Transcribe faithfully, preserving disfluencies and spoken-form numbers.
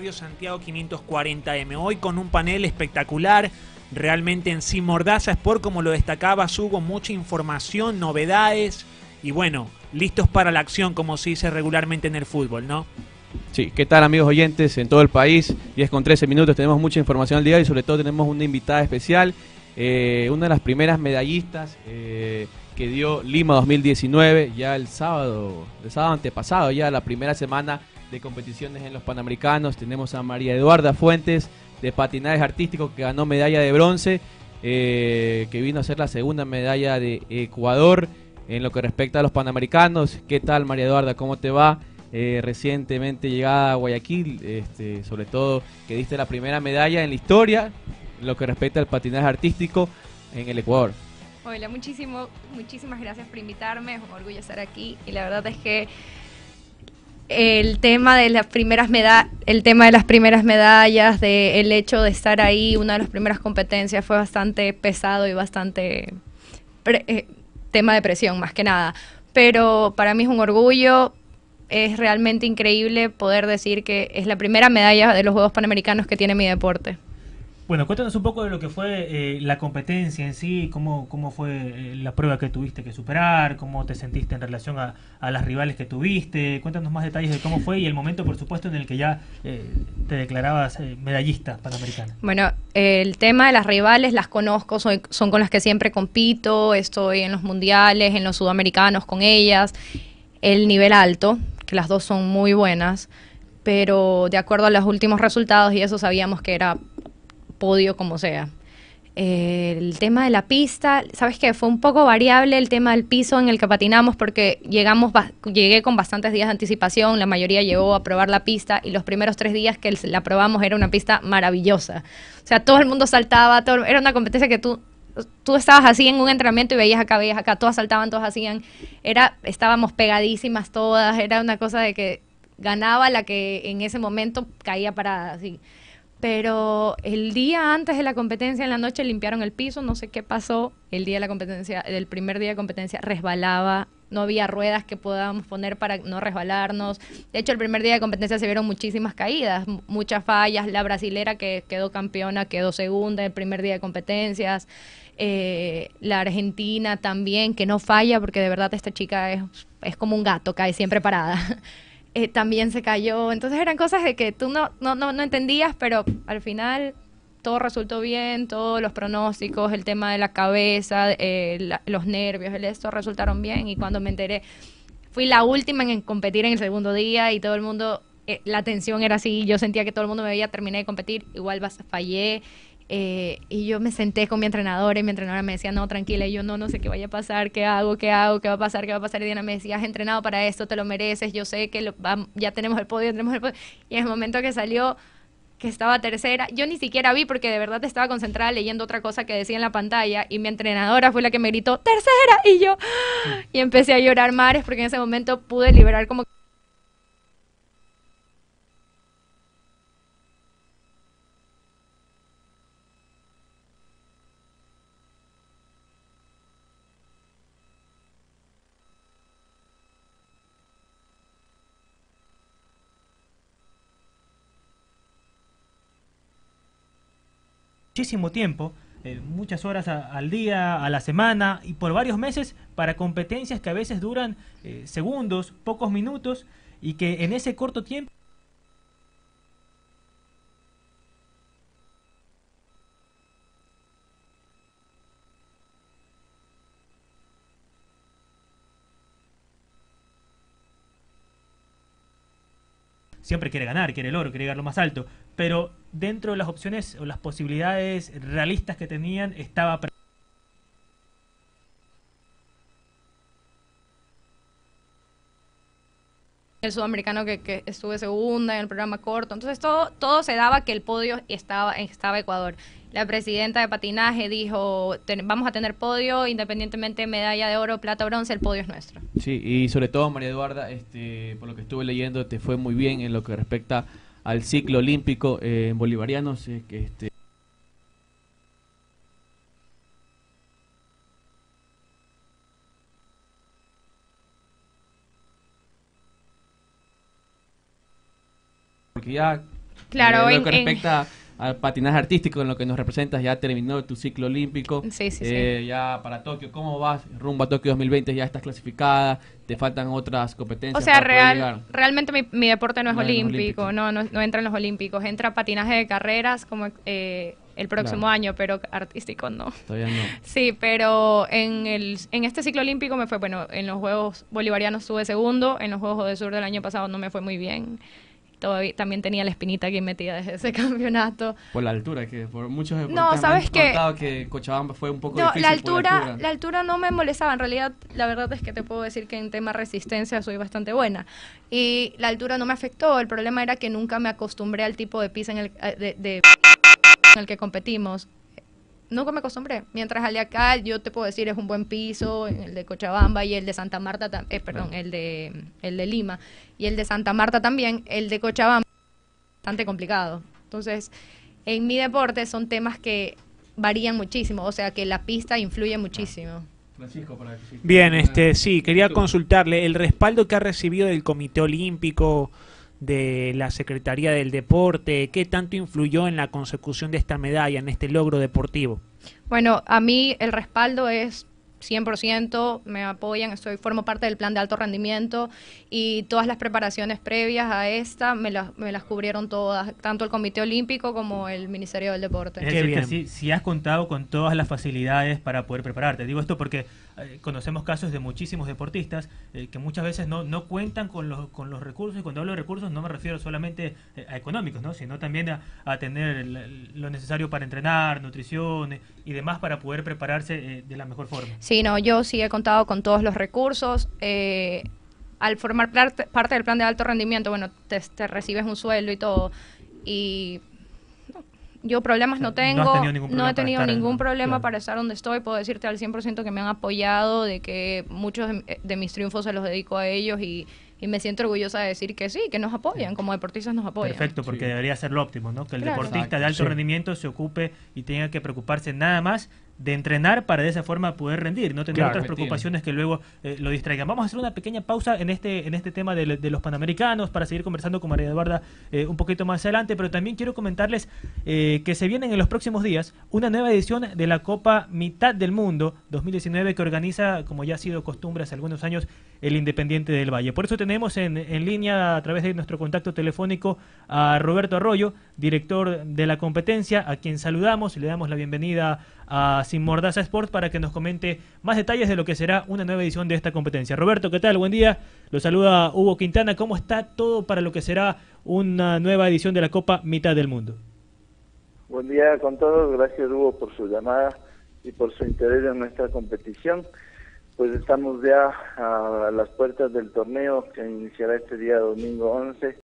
Santiago quinientos cuarenta eme, hoy con un panel espectacular, realmente en sí Mordaza Sport, como lo destacaba Hugo, mucha información, novedades y bueno, listos para la acción, como se dice regularmente en el fútbol, ¿no? Sí, ¿qué tal amigos oyentes en todo el país? diez con trece minutos, tenemos mucha información al día y sobre todo tenemos una invitada especial, eh, una de las primeras medallistas eh, que dio Lima dos mil diecinueve, ya el sábado, el sábado antepasado, ya la primera semana de competiciones en los Panamericanos. Tenemos a María Eduarda Fuentes de patinaje artístico, que ganó medalla de bronce, eh, que vino a ser la segunda medalla de Ecuador en lo que respecta a los Panamericanos. ¿Qué tal, María Eduarda? ¿Cómo te va? Eh, recientemente llegada a Guayaquil, este, sobre todo que diste la primera medalla en la historia en lo que respecta al patinaje artístico en el Ecuador. Hola, muchísimo, muchísimas gracias por invitarme, es un orgullo estar aquí y la verdad es que el tema de las primeras medallas, el tema de las primeras medallas, de el hecho de estar ahí, una de las primeras competencias fue bastante pesado y bastante pre, eh, tema de presión más que nada, pero para mí es un orgullo. Es realmente increíble poder decir que es la primera medalla de los Juegos Panamericanos que tiene mi deporte. Bueno, cuéntanos un poco de lo que fue eh, la competencia en sí, cómo, cómo fue eh, la prueba que tuviste que superar, cómo te sentiste en relación a, a las rivales que tuviste. Cuéntanos más detalles de cómo fue y el momento, por supuesto, en el que ya eh, te declarabas eh, medallista panamericana. Bueno, el tema de las rivales las conozco, soy, son con las que siempre compito, estoy en los mundiales, en los sudamericanos con ellas, el nivel alto, que las dos son muy buenas, pero de acuerdo a los últimos resultados y eso sabíamos que era podio como sea. Eh, el tema de la pista, ¿sabes qué? Fue un poco variable el tema del piso en el que patinamos porque llegamos, llegué con bastantes días de anticipación, la mayoría llegó a probar la pista y los primeros tres días que la probamos era una pista maravillosa. O sea, todo el mundo saltaba, todo, era una competencia que tú, tú estabas así en un entrenamiento y veías acá, veías acá, todas saltaban, todas hacían, era, estábamos pegadísimas todas, era una cosa de que ganaba la que en ese momento caía parada, así. Pero el día antes de la competencia, en la noche, limpiaron el piso, no sé qué pasó. El día de la competencia, el primer día de competencia, resbalaba, no había ruedas que podamos poner para no resbalarnos. De hecho, el primer día de competencia se vieron muchísimas caídas, muchas fallas. La brasilera que quedó campeona quedó segunda el primer día de competencias. Eh, la argentina también, que no falla, porque de verdad esta chica es, es como un gato, cae siempre parada. Eh, también se cayó, entonces eran cosas de que tú no, no, no, no entendías, pero al final todo resultó bien, todos los pronósticos, el tema de la cabeza, eh, la, los nervios, el esto resultaron bien y cuando me enteré, fui la última en competir en el segundo día y todo el mundo, eh, la tensión era así, yo sentía que todo el mundo me veía, terminé de competir, igual fallé. Eh, y yo me senté con mi entrenadora y mi entrenadora me decía, no, tranquila, y yo no, no sé qué vaya a pasar, qué hago, qué hago, qué va a pasar, qué va a pasar, y Diana me decía, has entrenado para esto, te lo mereces, yo sé que lo, va, ya tenemos el podio, tenemos el podio, y en el momento que salió, que estaba tercera, yo ni siquiera vi porque de verdad estaba concentrada leyendo otra cosa que decía en la pantalla, y mi entrenadora fue la que me gritó, tercera, y yo, y empecé a llorar mares porque en ese momento pude liberar como Muchísimo tiempo, eh, muchas horas a, al día, a la semana y por varios meses para competencias que a veces duran eh, segundos, pocos minutos y que en ese corto tiempo siempre quiere ganar, quiere el oro, quiere llegar lo más alto, pero dentro de las opciones o las posibilidades realistas que tenían estaba el sudamericano que, que estuve segunda en el programa corto, entonces todo, todo se daba que el podio estaba, estaba Ecuador. La presidenta de patinaje dijo, ten, vamos a tener podio, independientemente medalla de oro, plata, bronce, el podio es nuestro. Sí, y sobre todo María Eduarda, este, por lo que estuve leyendo, te fue muy bien en lo que respecta al ciclo olímpico eh, en bolivarianos, eh, que este porque ya Claro, Eh, en- lo que en- respecta al patinaje artístico, en lo que nos representas, ya terminó tu ciclo olímpico. Sí, sí, Eh, ya para Tokio, ¿cómo vas? Rumbo a Tokio dos mil veinte, ya estás clasificada, te faltan otras competencias. O sea, para poder real, llegar? realmente mi, mi deporte no es No es los olímpico, olímpicos. no, no, no entra en los olímpicos, entra patinaje de carreras como eh, el próximo Claro. año, pero artístico no. Todavía no. Sí, pero en, el, en este ciclo olímpico me fue, bueno, en los Juegos Bolivarianos estuve segundo, en los Juegos de Sur del año pasado no me fue muy bien. Todavía, también tenía la espinita aquí metida desde ese campeonato. Por la altura, que por muchos deportistas No, me ¿sabes han qué? contado que Cochabamba fue un poco No, difícil la por altura, la altura no me molestaba. En realidad, la verdad es que te puedo decir que en tema resistencia soy bastante buena. Y la altura no me afectó. El problema era que nunca me acostumbré al tipo de piso en el, de, de- en el que competimos. Nunca me acostumbré. Mientras el de acá, yo te puedo decir, es un buen piso, el de Cochabamba y el de Santa Marta, tam- eh, perdón, Claro. el de el de Lima y el de Santa Marta también, el de Cochabamba bastante complicado. Entonces, en mi deporte son temas que varían muchísimo, o sea que la pista influye muchísimo. Francisco, para que sí. Bien, este, sí, quería Tú. consultarle el respaldo que ha recibido del Comité Olímpico, de la Secretaría del Deporte, ¿qué tanto influyó en la consecución de esta medalla, en este logro deportivo? Bueno, a mí el respaldo es cien por ciento, me apoyan, estoy formo parte del plan de alto rendimiento y todas las preparaciones previas a esta me las, me las cubrieron todas, tanto el Comité Olímpico como el Ministerio del Deporte. Es Qué decir, bien. que sí, sí has contado con todas las facilidades para poder prepararte. Digo esto porque eh, conocemos casos de muchísimos deportistas eh, que muchas veces no, no cuentan con los, con los recursos, y cuando hablo de recursos no me refiero solamente eh, a económicos, ¿no? Sino también a, a tener el- lo necesario para entrenar, nutrición eh, y demás para poder prepararse eh, de la mejor forma. Sí, no, yo sí he contado con todos los recursos. eh, al formar parte, parte del plan de alto rendimiento, bueno, te, te recibes un sueldo y todo. Y no, yo problemas no No has tengo, tenido ningún no problema he para tenido estar en- ningún problema claro. para estar donde estoy. Puedo decirte al cien por ciento que me han apoyado, de que muchos de, de mis triunfos se los dedico a ellos y, y me siento orgullosa de decir que sí, que nos apoyan, como deportistas nos apoyan. Perfecto, porque Sí. debería ser lo óptimo, ¿no? Que el Claro. deportista de Exacto, alto sí. rendimiento se ocupe y tenga que preocuparse nada más de entrenar para de esa forma poder rendir, no tener Claro. otras Repetir. preocupaciones que luego eh, lo distraigan. Vamos a hacer una pequeña pausa en este en este tema de, de los Panamericanos para seguir conversando con María Eduarda eh, un poquito más adelante, pero también quiero comentarles eh, que se vienen en los próximos días una nueva edición de la Copa Mitad del Mundo dos mil diecinueve que organiza, como ya ha sido costumbre hace algunos años, el Independiente del Valle. Por eso tenemos en, en línea, a través de nuestro contacto telefónico, a Roberto Arroyo, director de la competencia, a quien saludamos y le damos la bienvenida a Sin Mordaza Sport para que nos comente más detalles de lo que será una nueva edición de esta competencia. Roberto, ¿qué tal? Buen día. Lo saluda Hugo Quintana. ¿Cómo está todo para lo que será una nueva edición de la Copa Mitad del Mundo? Buen día con todos, gracias Hugo por su llamada y por su interés en nuestra competición. Pues estamos ya a las puertas del torneo que iniciará este día domingo once.